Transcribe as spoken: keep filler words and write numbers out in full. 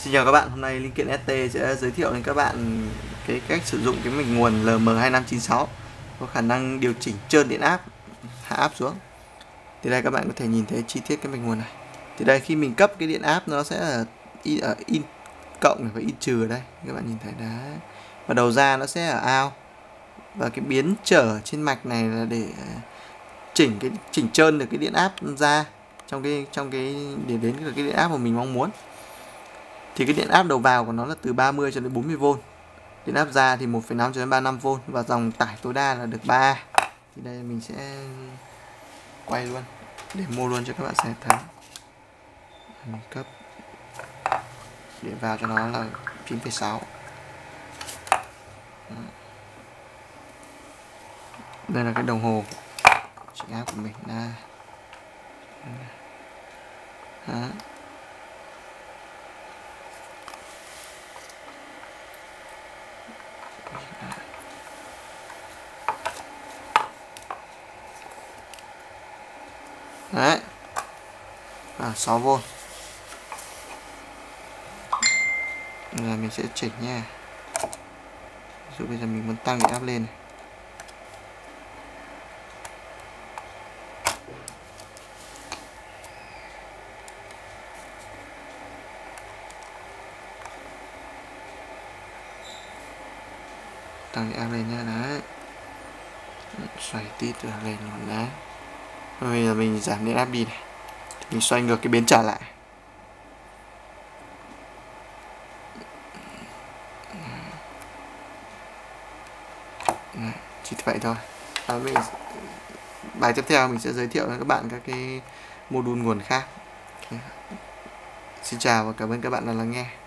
Xin chào các bạn, hôm nay Linh Kiện ét tê sẽ giới thiệu đến các bạn cái cách sử dụng cái mạch nguồn L M hai năm chín sáu có khả năng điều chỉnh trơn điện áp, hạ áp xuống. Thì đây các bạn có thể nhìn thấy chi tiết cái mạch nguồn này. Thì đây khi mình cấp cái điện áp nó sẽ là in, ở in cộng và in trừ ở đây, các bạn nhìn thấy đấy. Và đầu ra nó sẽ ở out. Và cái biến trở trên mạch này là để chỉnh cái chỉnh trơn được cái điện áp ra trong cái trong cái để đến được cái điện áp mà mình mong muốn. Thì cái điện áp đầu vào của nó là từ ba mươi cho đến bốn mươi vôn. Điện áp ra thì một phẩy năm cho đến ba mươi lăm vôn và dòng tải tối đa là được ba A. Thì đây mình sẽ quay luôn để mua luôn cho các bạn xem thấy. Mình cấp điện vào cho nó là chín phẩy sáu. Đây là cái đồng hồ chỉnh áp của mình là đó. Đấy. À, sáu vôn. Là mình sẽ chỉnh nha. Ví dụ bây giờ mình muốn tăng điện áp lên này. Tăng điện áp lên nha, đấy. Xoay tít rồi lên luôn đấy. Bây giờ mình giảm điện áp đi này. Mình xoay ngược cái biến trở lại. Đấy, chỉ vậy thôi. À, mình, bài tiếp theo mình sẽ giới thiệu với các bạn các cái module nguồn khác. Xin chào và cảm ơn các bạn đã lắng nghe.